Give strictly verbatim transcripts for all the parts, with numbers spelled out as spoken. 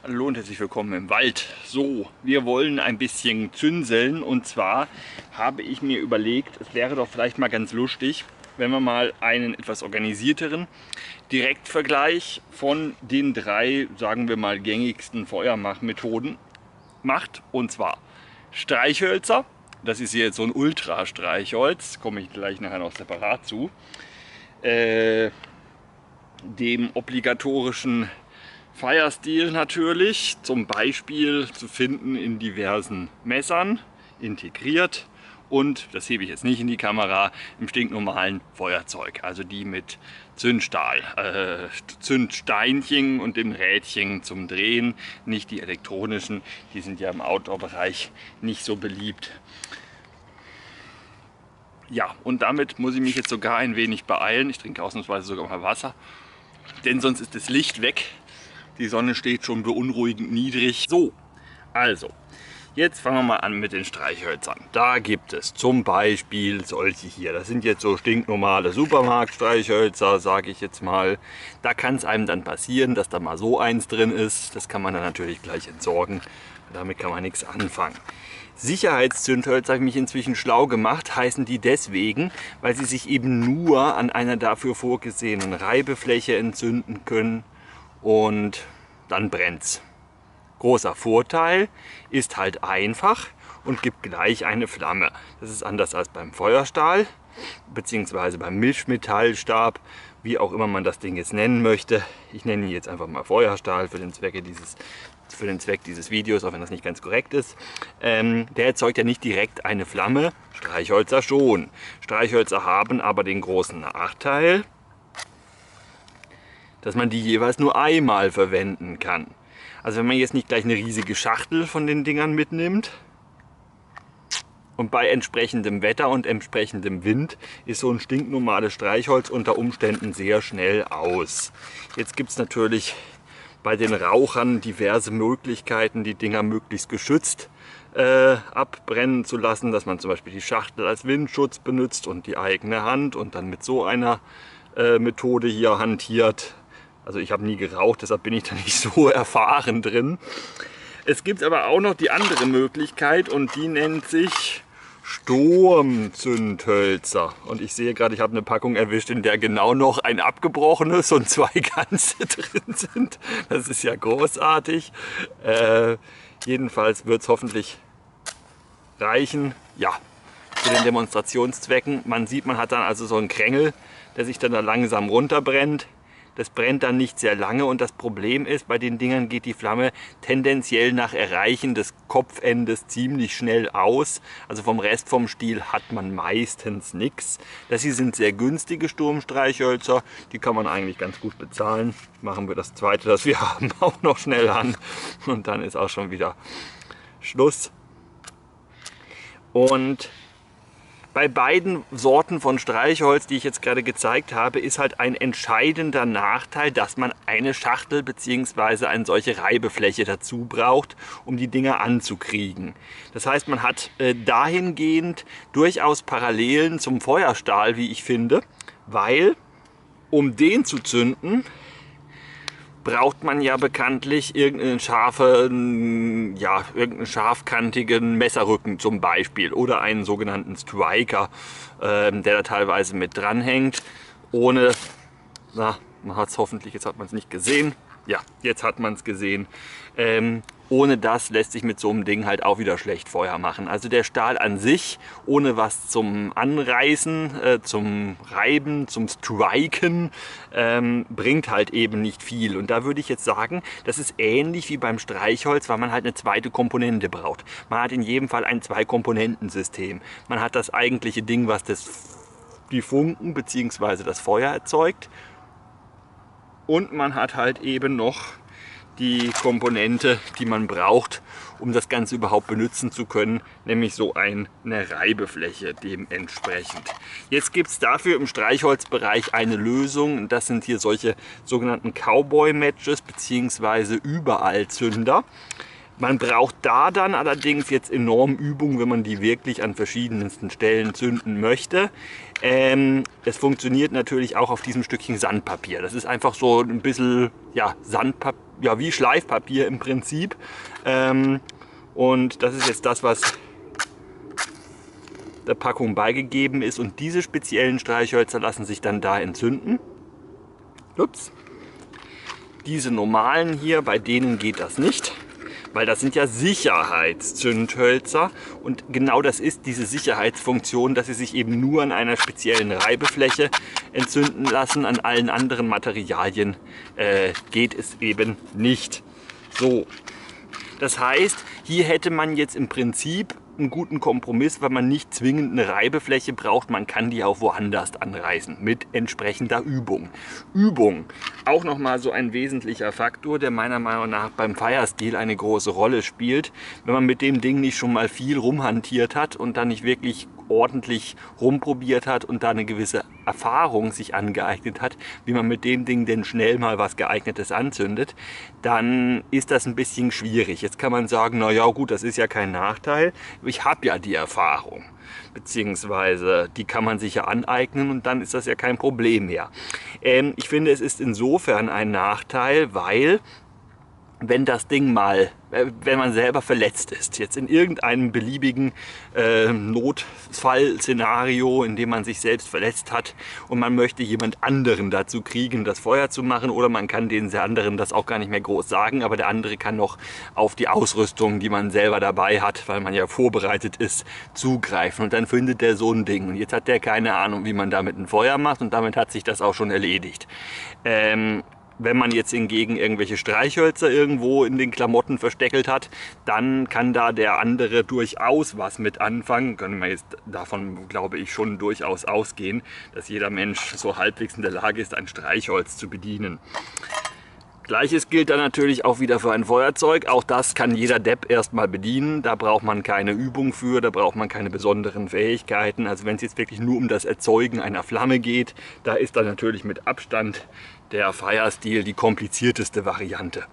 Hallo und herzlich willkommen im Wald. So, wir wollen ein bisschen zünseln und zwar habe ich mir überlegt, es wäre doch vielleicht mal ganz lustig, wenn man mal einen etwas organisierteren Direktvergleich von den drei, sagen wir mal, gängigsten Feuermachmethoden macht. Und zwar Streichhölzer, das ist hier jetzt so ein Ultra-Streichholz, komme ich gleich nachher noch separat zu, äh, dem obligatorischen Firestil natürlich, zum Beispiel zu finden in diversen Messern, integriert und, das hebe ich jetzt nicht in die Kamera, im stinknormalen Feuerzeug, also die mit Zündstahl, äh, Zündsteinchen und dem Rädchen zum Drehen, nicht die elektronischen, die sind ja im Outdoor-Bereich nicht so beliebt. Ja, und damit muss ich mich jetzt sogar ein wenig beeilen, ich trinke ausnahmsweise sogar mal Wasser, denn sonst ist das Licht weg. Die Sonne steht schon beunruhigend niedrig. So, also, jetzt fangen wir mal an mit den Streichhölzern. Da gibt es zum Beispiel solche hier. Das sind jetzt so stinknormale Supermarktstreichhölzer, sage ich jetzt mal. Da kann es einem dann passieren, dass da mal so eins drin ist. Das kann man dann natürlich gleich entsorgen. Damit kann man nichts anfangen. Sicherheitszündhölzer, habe ich mich inzwischen schlau gemacht, heißen die deswegen, weil sie sich eben nur an einer dafür vorgesehenen Reibefläche entzünden können. Und dann brennt's. Großer Vorteil, ist halt einfach und gibt gleich eine Flamme. Das ist anders als beim Feuerstahl bzw. beim Mischmetallstab, wie auch immer man das Ding jetzt nennen möchte. Ich nenne ihn jetzt einfach mal Feuerstahl für den Zwecke dieses, für den Zweck dieses Videos, auch wenn das nicht ganz korrekt ist. Ähm, der erzeugt ja nicht direkt eine Flamme, Streichhölzer schon. Streichhölzer haben aber den großen Nachteil, dass man die jeweils nur einmal verwenden kann. Also wenn man jetzt nicht gleich eine riesige Schachtel von den Dingern mitnimmt und bei entsprechendem Wetter und entsprechendem Wind ist so ein stinknormales Streichholz unter Umständen sehr schnell aus. Jetzt gibt es natürlich bei den Rauchern diverse Möglichkeiten, die Dinger möglichst geschützt äh, abbrennen zu lassen, dass man zum Beispiel die Schachtel als Windschutz benutzt und die eigene Hand und dann mit so einer äh, Methode hier hantiert. Also ich habe nie geraucht, deshalb bin ich da nicht so erfahren drin. Es gibt aber auch noch die andere Möglichkeit und die nennt sich Sturmzündhölzer. Und ich sehe gerade, ich habe eine Packung erwischt, in der genau noch ein abgebrochenes und zwei ganze drin sind. Das ist ja großartig. Äh, jedenfalls wird es hoffentlich reichen. Ja, zu den Demonstrationszwecken. Man sieht, man hat dann also so einen Krängel, der sich dann da langsam runterbrennt. Das brennt dann nicht sehr lange und das Problem ist, bei den Dingern geht die Flamme tendenziell nach Erreichen des Kopfendes ziemlich schnell aus. Also vom Rest vom Stiel hat man meistens nichts. Das hier sind sehr günstige Sturmstreichhölzer, die kann man eigentlich ganz gut bezahlen. Machen wir das zweite, das wir haben, auch noch schnell an und dann ist auch schon wieder Schluss. Und bei beiden Sorten von Streichholz, die ich jetzt gerade gezeigt habe, ist halt ein entscheidender Nachteil, dass man eine Schachtel bzw. eine solche Reibefläche dazu braucht, um die Dinger anzukriegen. Das heißt, man hat äh, dahingehend durchaus Parallelen zum Feuerstahl, wie ich finde, weil um den zu zünden, braucht man ja bekanntlich irgendeinen scharfen, ja, irgendeinen scharfkantigen Messerrücken zum Beispiel oder einen sogenannten Striker, äh, der da teilweise mit dranhängt, ohne, na, man hat es hoffentlich, jetzt hat man es nicht gesehen, ja, jetzt hat man es gesehen, ähm, ohne das lässt sich mit so einem Ding halt auch wieder schlecht Feuer machen. Also der Stahl an sich, ohne was zum Anreißen, äh, zum Reiben, zum Striken, ähm, bringt halt eben nicht viel. Und da würde ich jetzt sagen, das ist ähnlich wie beim Streichholz, weil man halt eine zweite Komponente braucht. Man hat in jedem Fall ein Zwei-Komponenten-System. Man hat das eigentliche Ding, was das, die Funken bzw. das Feuer erzeugt. Und man hat halt eben noch die Komponente, die man braucht, um das Ganze überhaupt benutzen zu können, nämlich so eine Reibefläche dementsprechend. Jetzt gibt es dafür im Streichholzbereich eine Lösung. Das sind hier solche sogenannten Cowboy-Matches bzw. Überallzünder. Man braucht da dann allerdings jetzt enorm Übung, wenn man die wirklich an verschiedensten Stellen zünden möchte. Ähm, es funktioniert natürlich auch auf diesem Stückchen Sandpapier. Das ist einfach so ein bisschen ja, Sandpapier. ja, wie Schleifpapier im Prinzip. Ähm, und das ist jetzt das, was der Packung beigegeben ist. Und diese speziellen Streichhölzer lassen sich dann da entzünden. Ups. Diese normalen hier, bei denen geht das nicht, weil das sind ja Sicherheitszündhölzer. Und genau das ist diese Sicherheitsfunktion, dass sie sich eben nur an einer speziellen Reibefläche entzünden lassen. An allen anderen Materialien äh, geht es eben nicht. So, das heißt, hier hätte man jetzt im Prinzip einen guten Kompromiss, weil man nicht zwingend eine Reibefläche braucht. Man kann die auch woanders anreißen mit entsprechender Übung. Übung, auch nochmal so ein wesentlicher Faktor, der meiner Meinung nach beim Firesteel eine große Rolle spielt. Wenn man mit dem Ding nicht schon mal viel rumhantiert hat und dann nicht wirklich ordentlich rumprobiert hat und da eine gewisse Erfahrung sich angeeignet hat, wie man mit dem Ding denn schnell mal was Geeignetes anzündet, dann ist das ein bisschen schwierig. Jetzt kann man sagen, na ja gut, das ist ja kein Nachteil. Ich habe ja die Erfahrung, beziehungsweise die kann man sich ja aneignen und dann ist das ja kein Problem mehr. Ähm, ich finde, es ist insofern ein Nachteil, weil wenn das Ding mal, wenn man selber verletzt ist, jetzt in irgendeinem beliebigen äh, Notfallszenario, in dem man sich selbst verletzt hat und man möchte jemand anderen dazu kriegen, das Feuer zu machen, oder man kann den anderen das auch gar nicht mehr groß sagen, aber der andere kann noch auf die Ausrüstung, die man selber dabei hat, weil man ja vorbereitet ist, zugreifen, und dann findet der so ein Ding und jetzt hat der keine Ahnung, wie man damit ein Feuer macht, und damit hat sich das auch schon erledigt. Ähm, Wenn man jetzt hingegen irgendwelche Streichhölzer irgendwo in den Klamotten versteckelt hat, dann kann da der andere durchaus was mit anfangen. Können wir jetzt davon, glaube ich, schon durchaus ausgehen, dass jeder Mensch so halbwegs in der Lage ist, ein Streichholz zu bedienen. Gleiches gilt dann natürlich auch wieder für ein Feuerzeug. Auch das kann jeder Depp erstmal bedienen. Da braucht man keine Übung für, da braucht man keine besonderen Fähigkeiten. Also wenn es jetzt wirklich nur um das Erzeugen einer Flamme geht, da ist dann natürlich mit Abstand der Firesteel die komplizierteste Variante.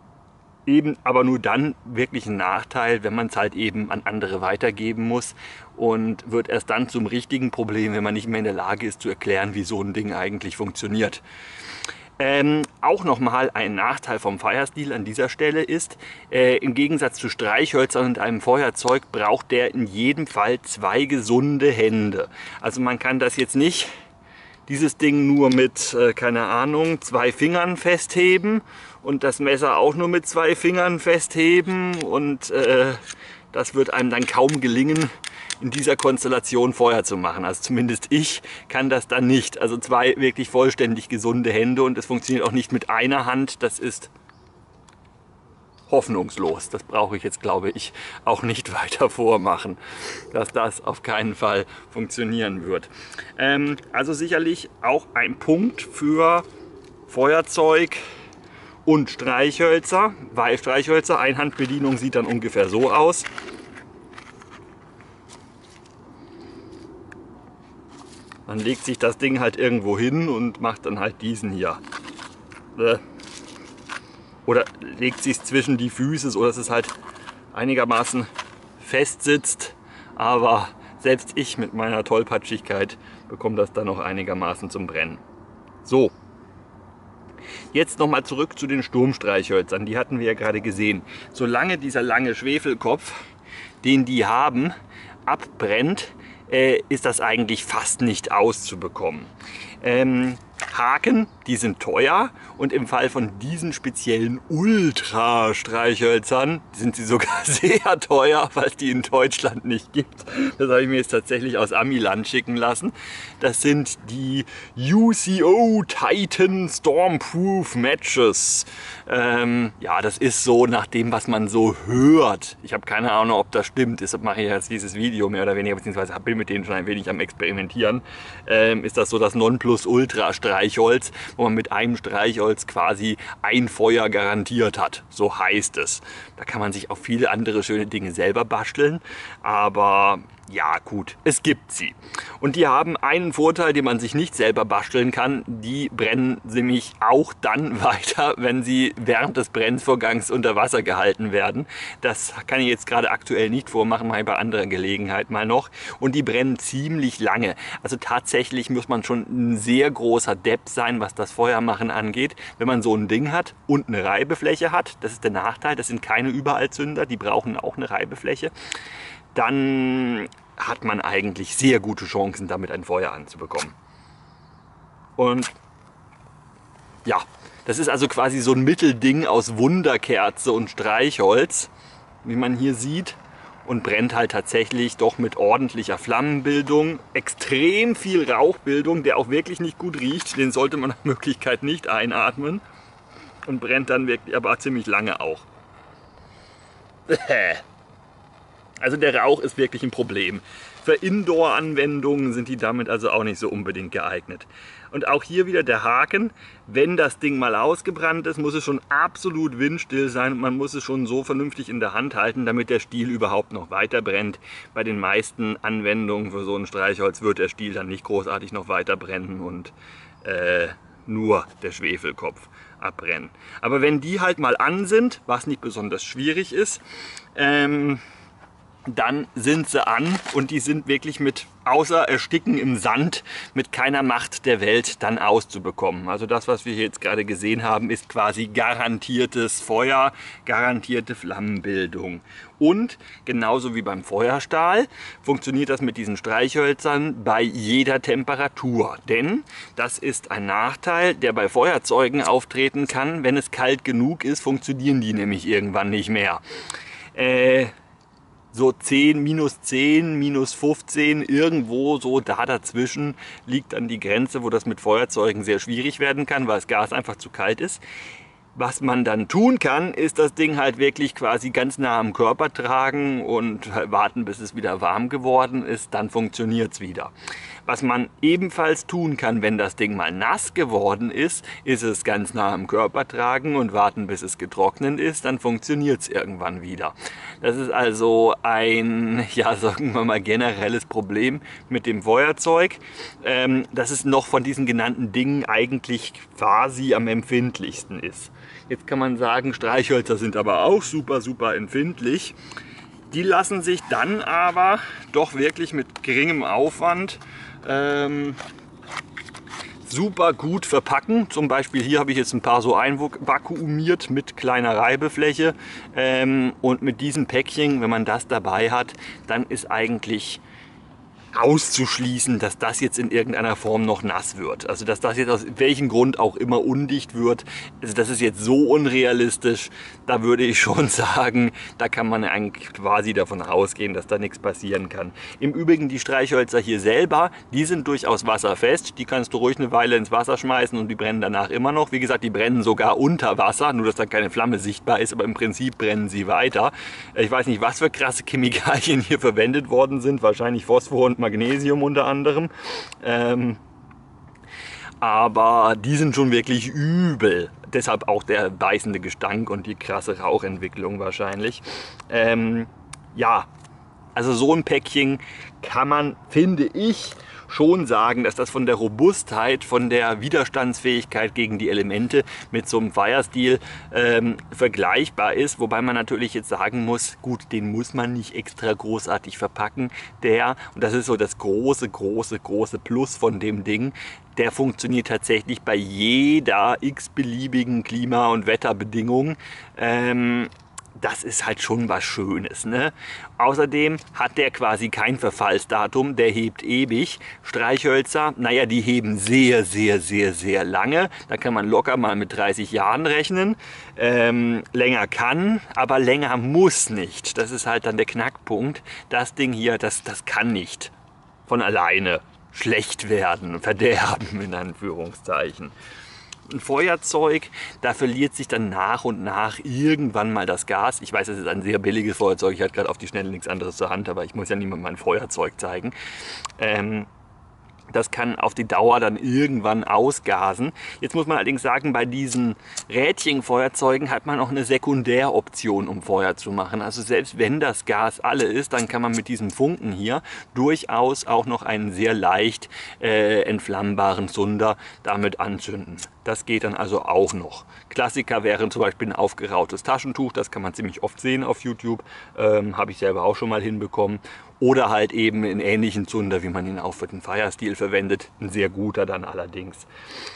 Eben aber nur dann wirklich ein Nachteil, wenn man es halt eben an andere weitergeben muss, und wird erst dann zum richtigen Problem, wenn man nicht mehr in der Lage ist zu erklären, wie so ein Ding eigentlich funktioniert. Ähm, auch nochmal ein Nachteil vom Firesteel an dieser Stelle ist, äh, im Gegensatz zu Streichhölzern und einem Feuerzeug braucht der in jedem Fall zwei gesunde Hände. Also man kann das jetzt nicht, dieses Ding nur mit, äh, keine Ahnung, zwei Fingern festheben und das Messer auch nur mit zwei Fingern festheben, und äh, das wird einem dann kaum gelingen, in dieser Konstellation Feuer zu machen. Also zumindest ich kann das dann nicht. Also zwei wirklich vollständig gesunde Hände, und es funktioniert auch nicht mit einer Hand. Das ist hoffnungslos. Das brauche ich jetzt, glaube ich, auch nicht weiter vormachen, dass das auf keinen Fall funktionieren wird. Ähm, also sicherlich auch ein Punkt für Feuerzeug und Streichhölzer, weil Streichhölzer, Einhandbedienung sieht dann ungefähr so aus. Man legt sich das Ding halt irgendwo hin und macht dann halt diesen hier. Oder legt sich zwischen die Füße, so dass es halt einigermaßen fest sitzt. Aber selbst ich mit meiner Tollpatschigkeit bekomme das dann noch einigermaßen zum Brennen. So. Jetzt nochmal zurück zu den Sturmstreichhölzern. Die hatten wir ja gerade gesehen. Solange dieser lange Schwefelkopf, den die haben, abbrennt, äh, ist das eigentlich fast nicht auszubekommen. Ähm, Haken, die sind teuer, und im Fall von diesen speziellen Ultra-Streichhölzern sind sie sogar sehr teuer, weil es die in Deutschland nicht gibt. Das habe ich mir jetzt tatsächlich aus Amiland schicken lassen. Das sind die U C O Titan Stormproof Matches. Ähm, ja, das ist so nach dem, was man so hört. Ich habe keine Ahnung, ob das stimmt. Deshalb mache ich jetzt dieses Video mehr oder weniger, beziehungsweise bin mit denen schon ein wenig am Experimentieren. Ähm, ist das so das Nonplusultra-Streichholz, wo man mit einem Streichholz quasi ein Feuer garantiert hat. So heißt es. Da kann man sich auch viele andere schöne Dinge selber basteln, aber Ja gut, es gibt sie. Und die haben einen Vorteil, den man sich nicht selber basteln kann. Die brennen nämlich auch dann weiter, wenn sie während des Brennvorgangs unter Wasser gehalten werden. Das kann ich jetzt gerade aktuell nicht vormachen, mache ich bei anderer Gelegenheit mal noch. Und die brennen ziemlich lange. Also tatsächlich muss man schon ein sehr großer Depp sein, was das Feuermachen angeht. Wenn man so ein Ding hat und eine Reibefläche hat, das ist der Nachteil, das sind keine Überallzünder, die brauchen auch eine Reibefläche. Dann hat man eigentlich sehr gute Chancen, damit ein Feuer anzubekommen. Und ja, das ist also quasi so ein Mittelding aus Wunderkerze und Streichholz, wie man hier sieht, und brennt halt tatsächlich doch mit ordentlicher Flammenbildung, extrem viel Rauchbildung, der auch wirklich nicht gut riecht, den sollte man nach Möglichkeit nicht einatmen, und brennt dann wirklich aber ziemlich lange auch. Also der Rauch ist wirklich ein Problem. Für Indoor-Anwendungen sind die damit also auch nicht so unbedingt geeignet. Und auch hier wieder der Haken: Wenn das Ding mal ausgebrannt ist, muss es schon absolut windstill sein und man muss es schon so vernünftig in der Hand halten, damit der Stiel überhaupt noch weiter brennt. Bei den meisten Anwendungen für so ein Streichholz wird der Stiel dann nicht großartig noch weiter brennen und äh, nur der Schwefelkopf abbrennen. Aber wenn die halt mal an sind, was nicht besonders schwierig ist, ähm, dann sind sie an, und die sind wirklich mit, außer Ersticken im Sand, mit keiner Macht der Welt dann auszubekommen. Also das, was wir hier jetzt gerade gesehen haben, ist quasi garantiertes Feuer, garantierte Flammenbildung. Und genauso wie beim Feuerstahl funktioniert das mit diesen Streichhölzern bei jeder Temperatur. Denn das ist ein Nachteil, der bei Feuerzeugen auftreten kann. Wenn es kalt genug ist, funktionieren die nämlich irgendwann nicht mehr. Äh, So zehn, minus zehn, minus fünfzehn, irgendwo so da dazwischen liegt dann die Grenze, wo das mit Feuerzeugen sehr schwierig werden kann, weil das Gas einfach zu kalt ist. Was man dann tun kann, ist das Ding halt wirklich quasi ganz nah am Körper tragen und warten, bis es wieder warm geworden ist, dann funktioniert es wieder. Was man ebenfalls tun kann, wenn das Ding mal nass geworden ist, ist es ganz nah am Körper tragen und warten, bis es getrocknet ist, dann funktioniert es irgendwann wieder. Das ist also ein, ja, sagen wir mal, generelles Problem mit dem Feuerzeug. Ähm, dass es noch von diesen genannten Dingen eigentlich quasi am empfindlichsten ist. Jetzt kann man sagen, Streichhölzer sind aber auch super, super empfindlich. Die lassen sich dann aber doch wirklich mit geringem Aufwand ähm, super gut verpacken. Zum Beispiel hier habe ich jetzt ein paar so einvakuumiert mit kleiner Reibefläche. Ähm, und mit diesem Päckchen, wenn man das dabei hat, dann ist eigentlich auszuschließen, dass das jetzt in irgendeiner Form noch nass wird. Also dass das jetzt aus welchem Grund auch immer undicht wird. Also das ist jetzt so unrealistisch, da würde ich schon sagen, da kann man eigentlich quasi davon ausgehen, dass da nichts passieren kann. Im Übrigen die Streichhölzer hier selber, die sind durchaus wasserfest. Die kannst du ruhig eine Weile ins Wasser schmeißen und die brennen danach immer noch. Wie gesagt, die brennen sogar unter Wasser, nur dass da keine Flamme sichtbar ist, aber im Prinzip brennen sie weiter. Ich weiß nicht, was für krasse Chemikalien hier verwendet worden sind. Wahrscheinlich Phosphor und Magnesium unter anderem. Ähm, aber die sind schon wirklich übel. Deshalb auch der beißende Gestank und die krasse Rauchentwicklung wahrscheinlich. Ähm, ja, also so ein Päckchen kann man, finde ich, schon sagen, dass das von der Robustheit, von der Widerstandsfähigkeit gegen die Elemente mit so einem Fire-Steel ähm, vergleichbar ist. Wobei man natürlich jetzt sagen muss, gut, den muss man nicht extra großartig verpacken. Der, und das ist so das große, große, große Plus von dem Ding, der funktioniert tatsächlich bei jeder x-beliebigen Klima- und Wetterbedingung. Ähm, Das ist halt schon was Schönes, ne? Außerdem hat der quasi kein Verfallsdatum, der hebt ewig. Streichhölzer, naja, die heben sehr, sehr, sehr, sehr lange. Da kann man locker mal mit dreißig Jahren rechnen. Ähm, länger kann, aber länger muss nicht. Das ist halt dann der Knackpunkt. Das Ding hier, das, das kann nicht von alleine schlecht werden, verderben in Anführungszeichen. Ein Feuerzeug, da verliert sich dann nach und nach irgendwann mal das Gas. Ich weiß, es ist ein sehr billiges Feuerzeug, ich hatte gerade auf die Schnelle nichts anderes zur Hand, aber ich muss ja niemandem mein Feuerzeug zeigen. Ähm, Das kann auf die Dauer dann irgendwann ausgasen. Jetzt muss man allerdings sagen, bei diesen Rädchenfeuerzeugen hat man auch eine Sekundäroption, um Feuer zu machen. Also selbst wenn das Gas alle ist, dann kann man mit diesem Funken hier durchaus auch noch einen sehr leicht äh, entflammbaren Zunder damit anzünden. Das geht dann also auch noch. Klassiker wären zum Beispiel ein aufgerautes Taschentuch, das kann man ziemlich oft sehen auf YouTube, ähm, habe ich selber auch schon mal hinbekommen. Oder halt eben einen ähnlichen Zunder, wie man ihn auch für den Firesteel verwendet, ein sehr guter dann allerdings.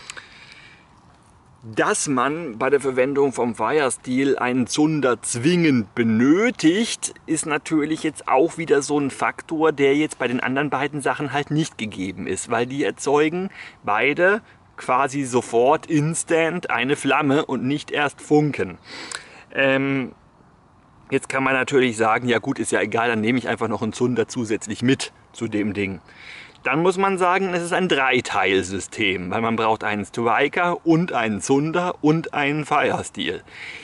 Dass man bei der Verwendung vom Firesteel einen Zunder zwingend benötigt, ist natürlich jetzt auch wieder so ein Faktor, der jetzt bei den anderen beiden Sachen halt nicht gegeben ist, weil die erzeugen beide quasi sofort instant eine Flamme und nicht erst Funken. Ähm, jetzt kann man natürlich sagen, ja gut, ist ja egal, dann nehme ich einfach noch einen Zunder zusätzlich mit zu dem Ding. Dann muss man sagen, es ist ein Dreiteilsystem, weil man braucht einen Striker und einen Zunder und einen Firesteel.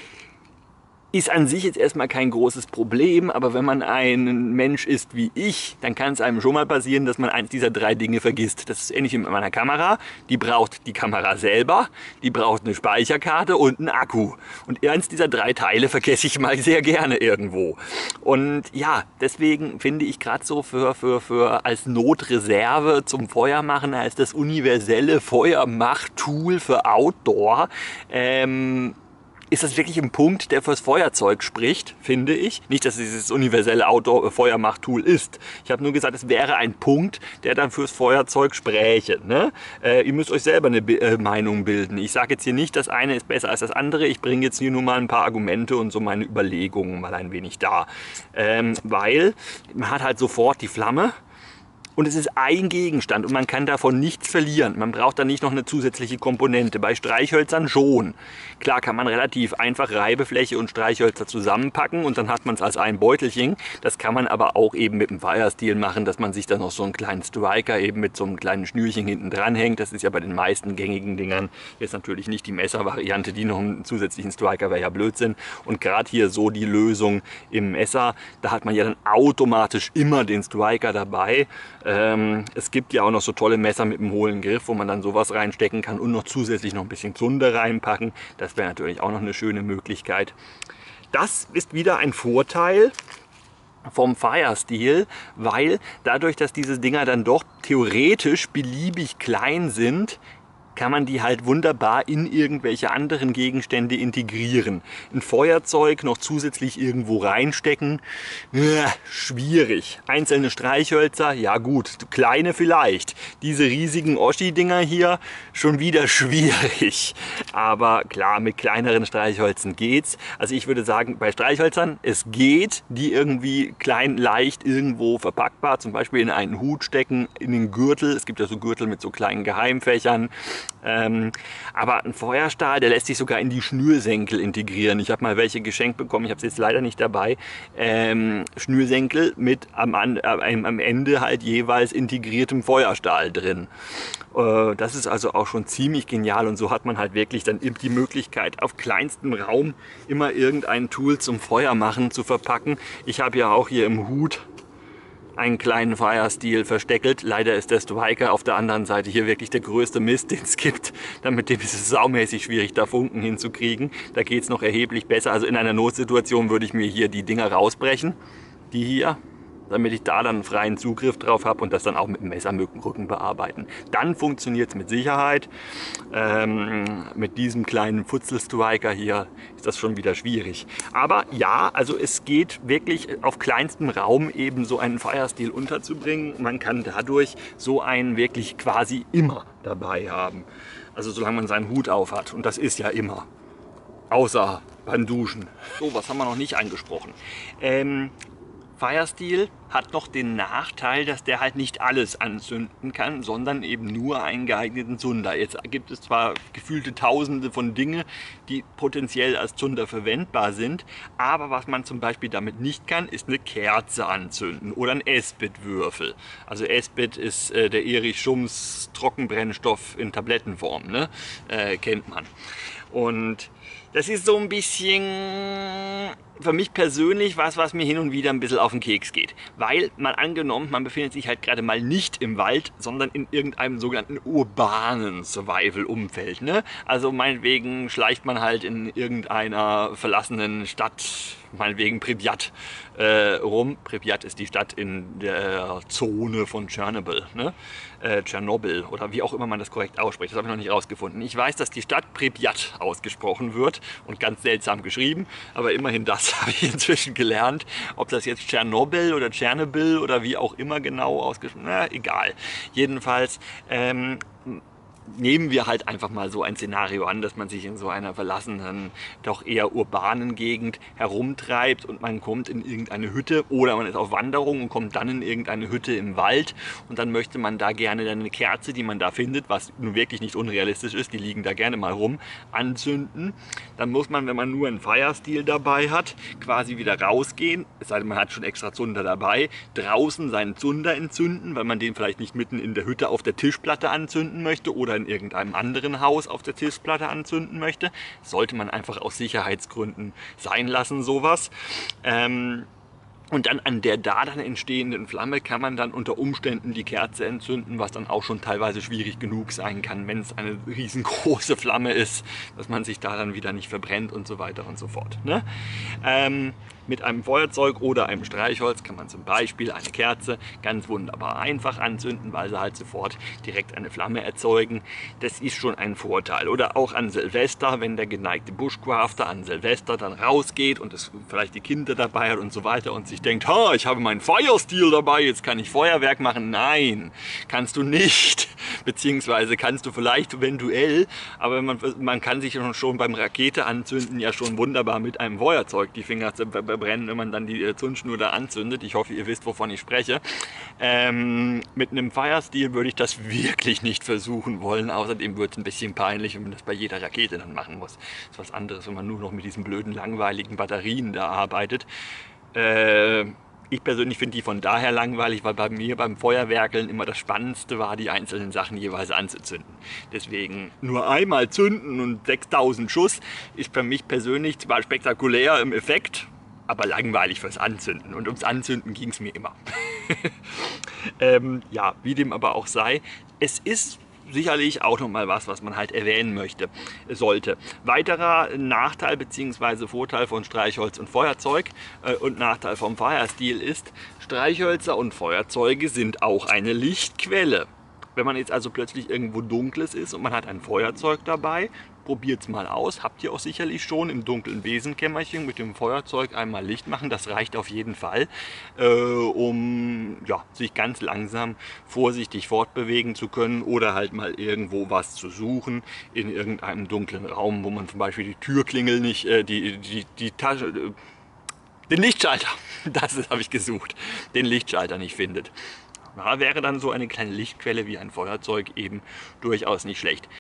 Ist an sich jetzt erstmal kein großes Problem, aber wenn man ein Mensch ist wie ich, dann kann es einem schon mal passieren, dass man eins dieser drei Dinge vergisst. Das ist ähnlich wie mit meiner Kamera. Die braucht die Kamera selber, die braucht eine Speicherkarte und einen Akku. Und eins dieser drei Teile vergesse ich mal sehr gerne irgendwo. Und ja, deswegen finde ich gerade so für, für, für als Notreserve zum Feuermachen, als das universelle Feuermachtool für Outdoor, ähm, ist das wirklich ein Punkt, der fürs Feuerzeug spricht, finde ich. Nicht, dass es dieses universelle Outdoor-Feuermachtool ist. Ich habe nur gesagt, es wäre ein Punkt, der dann fürs Feuerzeug spräche. Ne? Äh, ihr müsst euch selber eine Be äh, Meinung bilden. Ich sage jetzt hier nicht, das eine ist besser als das andere. Ich bringe jetzt hier nur mal ein paar Argumente und so meine Überlegungen mal ein wenig da. Ähm, weil man hat halt sofort die Flamme. Und es ist ein Gegenstand und man kann davon nichts verlieren. Man braucht dann nicht noch eine zusätzliche Komponente. Bei Streichhölzern schon. Klar kann man relativ einfach Reibefläche und Streichhölzer zusammenpacken und dann hat man es als ein Beutelchen. Das kann man aber auch eben mit dem Firesteel machen, dass man sich dann noch so einen kleinen Striker eben mit so einem kleinen Schnürchen hinten dran hängt. Das ist ja bei den meisten gängigen Dingern jetzt natürlich nicht die Messervariante, die noch einen zusätzlichen Striker wäre ja Blödsinn. Und gerade hier so die Lösung im Messer, da hat man ja dann automatisch immer den Striker dabei. Ähm, es gibt ja auch noch so tolle Messer mit einem hohlen Griff, wo man dann sowas reinstecken kann und noch zusätzlich noch ein bisschen Zunder reinpacken. Das wäre natürlich auch noch eine schöne Möglichkeit. Das ist wieder ein Vorteil vom Firesteel, weil dadurch, dass diese Dinger dann doch theoretisch beliebig klein sind, kann man die halt wunderbar in irgendwelche anderen Gegenstände integrieren. Ein Feuerzeug noch zusätzlich irgendwo reinstecken, äh, schwierig. Einzelne Streichhölzer, ja gut, kleine vielleicht. Diese riesigen Oschi-Dinger hier, schon wieder schwierig. Aber klar, mit kleineren Streichhölzern geht's. Also ich würde sagen, bei Streichhölzern, es geht, die irgendwie klein, leicht irgendwo verpackbar, zum Beispiel in einen Hut stecken, in den Gürtel. Es gibt ja so Gürtel mit so kleinen Geheimfächern. Ähm, aber ein Feuerstahl, der lässt sich sogar in die Schnürsenkel integrieren. Ich habe mal welche geschenkt bekommen, ich habe sie jetzt leider nicht dabei. Ähm, Schnürsenkel mit am, äh, am Ende halt jeweils integriertem Feuerstahl drin. Äh, das ist also auch schon ziemlich genial und so hat man halt wirklich dann die Möglichkeit, auf kleinstem Raum immer irgendein Tool zum Feuermachen zu verpacken. Ich habe ja auch hier im Hut einen kleinen Firesteel versteckelt. Leider ist der Striker auf der anderen Seite hier wirklich der größte Mist, den es gibt. Dann mit dem ist es saumäßig schwierig, da Funken hinzukriegen. Da geht es noch erheblich besser. Also in einer Notsituation würde ich mir hier die Dinger rausbrechen. Die hier. Damit ich da dann einen freien Zugriff drauf habe und das dann auch mit dem Messermückenrücken bearbeiten. Dann funktioniert es mit Sicherheit. Ähm, mit diesem kleinen Futzelstriker hier ist das schon wieder schwierig. Aber ja, also es geht wirklich auf kleinstem Raum eben so einen Firesteel unterzubringen. Man kann dadurch so einen wirklich quasi immer dabei haben. Also solange man seinen Hut auf hat. Und das ist ja immer. Außer beim Duschen. So, was haben wir noch nicht angesprochen? Ähm, Firesteel hat noch den Nachteil, dass der halt nicht alles anzünden kann, sondern eben nur einen geeigneten Zunder. Jetzt gibt es zwar gefühlte Tausende von Dingen, die potenziell als Zunder verwendbar sind, aber was man zum Beispiel damit nicht kann, ist eine Kerze anzünden oder ein Esbit-Würfel. Also Esbit ist äh, der Erich Schums Trockenbrennstoff in Tablettenform, ne? Äh, kennt man. Und das ist so ein bisschen für mich persönlich was, was mir hin und wieder ein bisschen auf den Keks geht. Weil, mal angenommen, man befindet sich halt gerade mal nicht im Wald, sondern in irgendeinem sogenannten urbanen Survival-Umfeld. Ne? Also meinetwegen schleicht man halt in irgendeiner verlassenen Stadt, meinetwegen Pripyat, äh, rum. Pripyat ist die Stadt in der Zone von Tschernobyl. Ne? Äh, Tschernobyl oder wie auch immer man das korrekt ausspricht. Das habe ich noch nicht rausgefunden. Ich weiß, dass die Stadt Pripyat ausgesprochen wird und ganz seltsam geschrieben, aber immerhin das habe ich inzwischen gelernt. Ob das jetzt Tschernobyl oder Tschernobyl oder wie auch immer genau ausgesprochen, na egal. Jedenfalls ähm, nehmen wir halt einfach mal so ein Szenario an, dass man sich in so einer verlassenen, doch eher urbanen Gegend herumtreibt und man kommt in irgendeine Hütte oder man ist auf Wanderung und kommt dann in irgendeine Hütte im Wald und dann möchte man da gerne eine Kerze, die man da findet, was nun wirklich nicht unrealistisch ist, die liegen da gerne mal rum, anzünden. Dann muss man, wenn man nur einen Firesteel dabei hat, quasi wieder rausgehen, es sei denn, man hat schon extra Zunder dabei, draußen seinen Zunder entzünden, weil man den vielleicht nicht mitten in der Hütte auf der Tischplatte anzünden möchte oder in irgendeinem anderen Haus auf der Tischplatte anzünden möchte. Sollte man einfach aus Sicherheitsgründen sein lassen, sowas. Ähm, und dann an der da dann entstehenden Flamme kann man dann unter Umständen die Kerze entzünden, was dann auch schon teilweise schwierig genug sein kann, wenn es eine riesengroße Flamme ist, dass man sich da dann wieder nicht verbrennt und so weiter und so fort. Ne? Ähm, Mit einem Feuerzeug oder einem Streichholz kann man zum Beispiel eine Kerze ganz wunderbar einfach anzünden, weil sie halt sofort direkt eine Flamme erzeugen. Das ist schon ein Vorteil. Oder auch an Silvester, wenn der geneigte Bushcrafter an Silvester dann rausgeht und es vielleicht die Kinder dabei hat und so weiter und sich denkt, ha, ich habe meinen Firesteel dabei, jetzt kann ich Feuerwerk machen. Nein, kannst du nicht. Beziehungsweise kannst du vielleicht eventuell, aber man, man kann sich schon beim Rakete anzünden ja schon wunderbar mit einem Feuerzeug die Finger zu brennen, wenn man dann die Zündschnur da anzündet. Ich hoffe, ihr wisst, wovon ich spreche. Ähm, mit einem Firesteel würde ich das wirklich nicht versuchen wollen. Außerdem wird es ein bisschen peinlich, wenn man das bei jeder Rakete dann machen muss. Das ist was anderes, wenn man nur noch mit diesen blöden, langweiligen Batterien da arbeitet. Äh, Ich persönlich finde die von daher langweilig, weil bei mir beim Feuerwerkeln immer das Spannendste war, die einzelnen Sachen jeweils anzuzünden. Deswegen nur einmal zünden und sechstausend Schuss ist für mich persönlich zwar spektakulär im Effekt, aber langweilig fürs Anzünden. Und ums Anzünden ging es mir immer. ähm, ja, wie dem aber auch sei, es ist sicherlich auch noch mal was, was man halt erwähnen möchte, sollte. Weiterer Nachteil bzw. Vorteil von Streichholz und Feuerzeug äh, und Nachteil vom Firesteel ist, Streichhölzer und Feuerzeuge sind auch eine Lichtquelle. Wenn man jetzt also plötzlich irgendwo Dunkles ist und man hat ein Feuerzeug dabei, probiert es mal aus. Habt ihr auch sicherlich schon im dunklen Besenkämmerchen mit dem Feuerzeug einmal Licht machen. Das reicht auf jeden Fall, äh, um ja, sich ganz langsam vorsichtig fortbewegen zu können oder halt mal irgendwo was zu suchen in irgendeinem dunklen Raum, wo man zum Beispiel die Türklingel nicht, äh, die, die, die Tasche, äh, den Lichtschalter, das habe ich gesucht, den Lichtschalter nicht findet. Da wäre dann so eine kleine Lichtquelle wie ein Feuerzeug eben durchaus nicht schlecht.